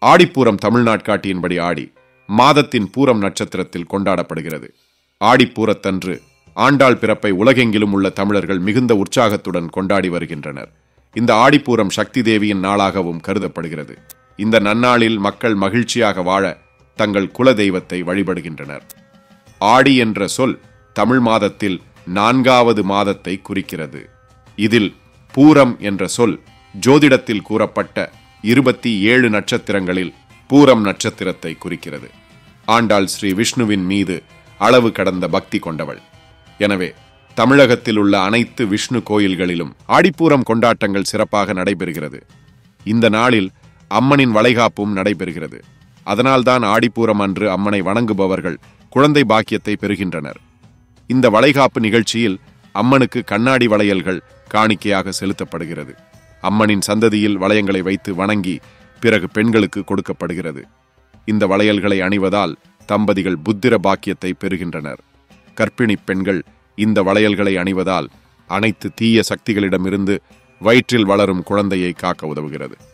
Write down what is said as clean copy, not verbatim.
ஆடிப்பூரம் தமிழ்நாட்காட்டியின்படி ஆடி மாதத்தின் பூரம் நட்சத்திரத்தில் கொண்டாடப்படுகிறது. ஆடிப்பூரத்தன்று ஆண்டாள் பிறப்பை உலகெங்கிலும் உள்ள தமிழர்கள் மிகுந்த உற்சாகத்துடன் கொண்டாடி வருகின்றனர். இந்த ஆடிப்பூரம் சக்தி தேவியின் நாளாகவும் கருதப்படுகிறது. இந்த நன்னாளில் மக்கள் மகிழ்ச்சியாக வாழ தங்கள் குல தெய்வத்தை வழிபடுகின்றனர். ஆடி என்ற சொல் தமிழ் மாதத்தில் 4வது மாதத்தை குறிக்கிறது. இதில் பூரம் என்ற சொல் ஜோதிடத்தில் கூறப்பட்ட 27 நட்சத்திரங்களில் பூரம் நட்சத்திரத்தை குறிக்கிறது. ஆண்டாள் ஸ்ரீ விஷ்ணுவின் மீது அளவு கடந்த பக்தி கொண்டவள். எனவே தமிழகத்தில் உள்ள அனைத்து விஷ்ணு கோயில்களிலும் ஆடிப்பூரம் கொண்டாட்டங்கள் சிறப்பாக நடைபெறுகிறது. இந்த நாளில் அம்மனின் வளைகாப்பும் நடைபெறுகிறது. அதனால்தான் ஆடிப்பூரம் அன்று அம்மனை வணங்குபவர்கள் குழந்தை பாக்கியத்தை பெறுகின்றனர். இந்த வளைகாப்பு நிகழ்ச்சியில் அம்மனுக்கு கண்ணாடி வளையல்கள் காணிக்கையாக செலுத்தப்படுகிறது. அம்மனின் சந்ததியில் வளையங்களை வைத்து வணங்கி பிறகு பெண்களுக்கு கொடுக்கப்படுகிறது. இந்த வளையல்களை அணிவதால் தம்பதிகள் புத்திர பாக்கியத்தை பெறுகின்றனர். கர்ப்பிணி பெண்கள் இந்த வளையல்களை அணிவதால் அனைத்து தீய சக்திகளிடமிருந்து வயிற்றில் வளரும் குழந்தையை காக்க உதவுகிறது.